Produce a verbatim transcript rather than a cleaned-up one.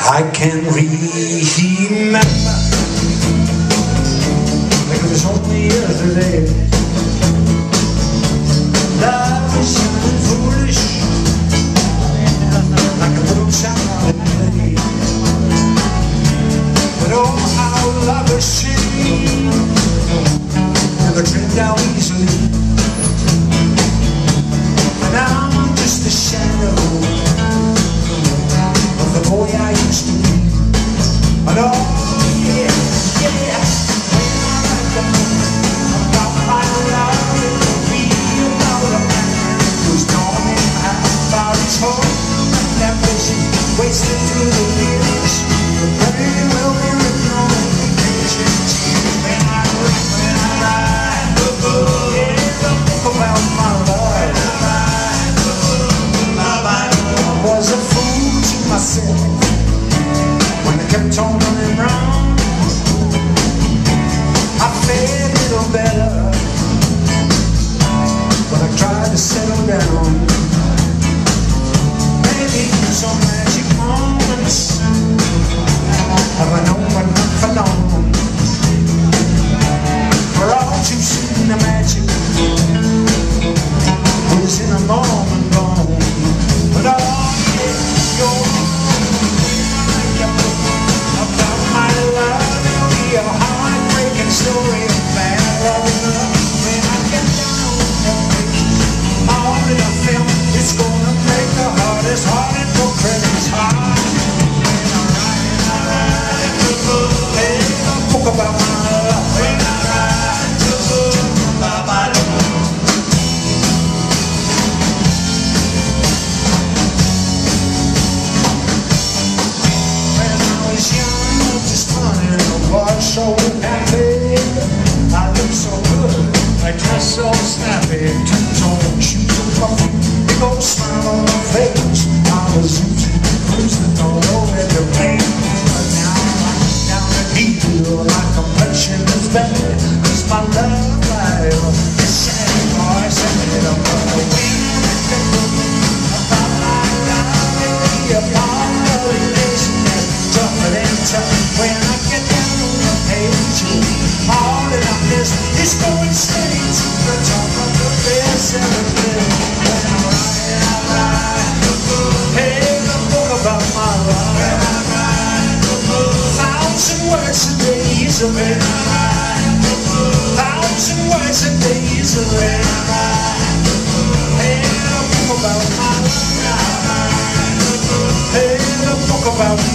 I can remember like it was only yesterday. Love is young and foolish, like a little child at play. But oh, how love has changed, never trimmed down easily. And now I'm just a shadow of the boy I used to be. But oh yeah, yeah, when I got my love, it will be about a man who's dawning about his home. That vision wasted through the years, the pain will be withdrawn in patience. When I write, when I write the book, yeah, the book about my love, I was a fool to myself when I kept on running round. I fared a little better when I tried to settle down. Maybe some magic moments have I known, but not for long. For all too soon the magic was in a moment gone. But oh yeah, you're about my love, it'll be a heartbreaking story of bad love and love. When I get down and break all that I felt, it's gonna break the hardest hearted for credits hard. When I write, I write the book, hey, a book about my love. When I write the book about my love. So happy, I look so good, I dress so snappy, two-tone shoes so fluffy, big old smile on my face. I was using cruising all over the rain, but now I'm down at heel, my complexion is better, cause my love life is sad, boy, sad, I'm gonna win. About my love, it'll be a part of the nation that's tougher than tough. When I get down all that I miss is going straight to the top of the best-selling list. When I write, I write the book, hey, the book about my love. When I write the book, thousand words a day easily. When I write the book, thousand words a day easily. When I write the book, hey, the book about my love. Hey, the book about